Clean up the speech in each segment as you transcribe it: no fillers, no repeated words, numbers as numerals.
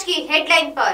की हेडलाइन पर।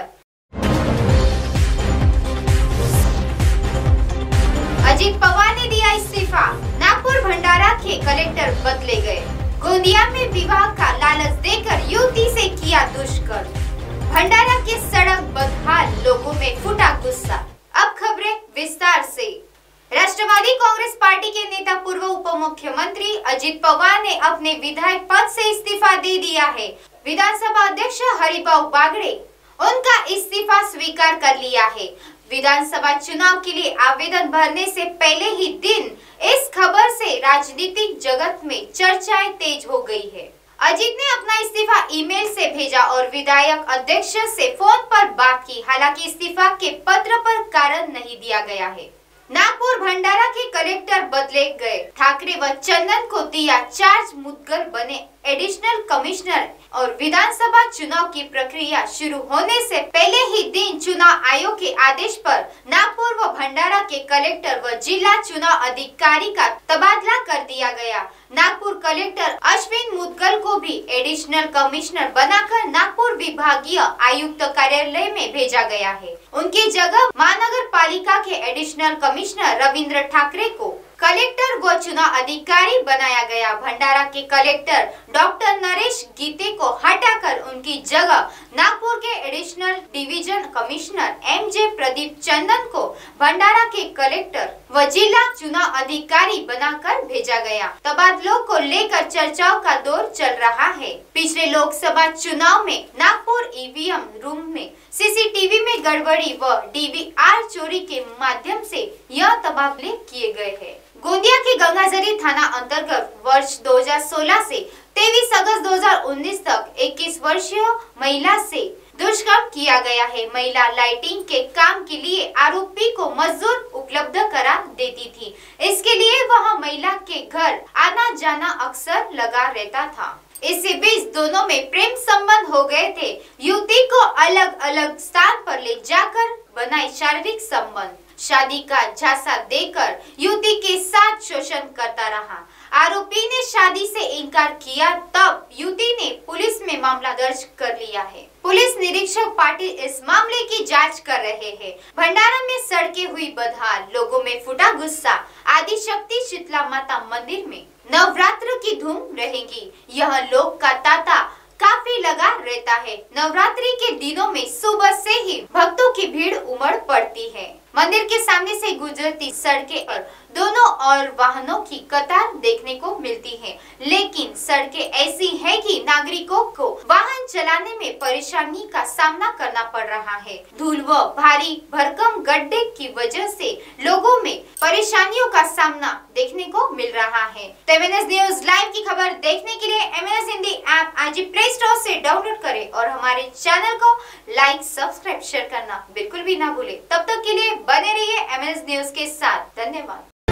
अजित पवार ने दिया इस्तीफा, नागपुर भंडारा के कलेक्टर बदले गए। गोंदिया में विवाह का लालच देकर युवती से किया दुष्कर्म। भंडारा के सड़क बदहाल, लोगों में फूटा गुस्सा। अब खबरें विस्तार से। राष्ट्रवादी कांग्रेस पार्टी के नेता पूर्व उप मुख्यमंत्री अजित पवार ने अपने विधायक पद से इस्तीफा दे दिया है। विधानसभा अध्यक्ष हरिभाऊ बागड़े उनका इस्तीफा स्वीकार कर लिया है। विधानसभा चुनाव के लिए आवेदन भरने से पहले ही दिन इस खबर से राजनीतिक जगत में चर्चाएं तेज हो गई है। अजित ने अपना इस्तीफा ईमेल से भेजा और विधायक अध्यक्ष से फोन पर बात की। हालांकि इस्तीफा के पत्र पर कारण नहीं दिया गया है। नागपुर भंडारा के कलेक्टर बदले गए। ठाकरे व चंदन को दिया चार्ज, मुद्गल बने एडिशनल कमिश्नर। और विधानसभा चुनाव की प्रक्रिया शुरू होने से पहले ही दिन चुनाव आयोग के आदेश पर नागपुर व भंडारा के कलेक्टर व जिला चुनाव अधिकारी का तबादला कर दिया गया। नागपुर कलेक्टर अश्विन मुद्गल को भी एडिशनल कमिश्नर बनाकर नागपुर विभागीय आयुक्त कार्यालय में भेजा गया है। उनकी जगह महानगर पालिका के एडिशनल कमिश्नर रविंद्र ठाकरे को कलेक्टर व चुनाव अधिकारी बनाया गया। भंडारा के कलेक्टर डॉक्टर नरेश गीते को हटाकर उनकी जगह नागपुर के additional division commissioner MJ Pradeep Chandan को भंडारा के कलेक्टर व जिला चुनाव अधिकारी बनाकर भेजा गया। तबादलों को लेकर चर्चाओं का दौर चल रहा है। पिछले लोकसभा चुनाव में नागपुर ईवीएम रूम में सीसीटीवी में गड़बड़ी व डीवीआर चोरी के माध्यम से यह तबादले किए गए हैं। गोंदिया के गंगाजरी थाना अंतर्गत वर्ष 2016 से 23 अगस्त 2019 तक 21 वर्षीय महिला से दुष्कर्म किया गया है। महिला लाइटिंग के काम के लिए आरोपी को मजदूर उपलब्ध करा देती थी। इसके लिए वह महिला के घर आना जाना अक्सर लगा रहता था। इसी बीच दोनों में प्रेम संबंध हो गए थे। युवती को अलग अलग स्थान पर ले जाकर बनाए शारीरिक संबंध। शादी का झांसा देकर युवती के साथ शोषण करता रहा। आरोपी ने शादी से इनकार किया, तब युवती ने पुलिस में मामला दर्ज कर लिया है। पुलिस निरीक्षक पाटिल इस मामले की जांच कर रहे हैं। भंडारा में सड़कें हुई बदहाल, लोगों में फूटा गुस्सा। आदिशक्ति शीतला माता मंदिर में नवरात्र की धूम रहेगी। यह लोक का तांता काफी लगा रहता है। नवरात्रि के दिनों में सुबह से ही भक्तों की भीड़ उमड़ पड़ती है। मंदिर के सामने से गुजरती सड़कें और दोनों और वाहनों की कतार देखने को मिलती है। लेकिन सड़कें ऐसी हैं कि नागरिकों को वाहन चलाने में परेशानी का सामना करना पड़ रहा है। धूल व भारी भरकम गड्ढे की वजह से लोगों में परेशानियों का सामना देखने को मिल रहा है। एमएनएस न्यूज लाइव की खबर देखने के लिए एमएनएस हिंदी ऐप आज ही प्ले स्टोर से डाउनलोड करें और हमारे चैनल को लाइक, सब्सक्राइब, शेयर करना बिल्कुल भी ना भूले। तब तक के लिए बने रहिए एमएनएस न्यूज के साथ। धन्यवाद।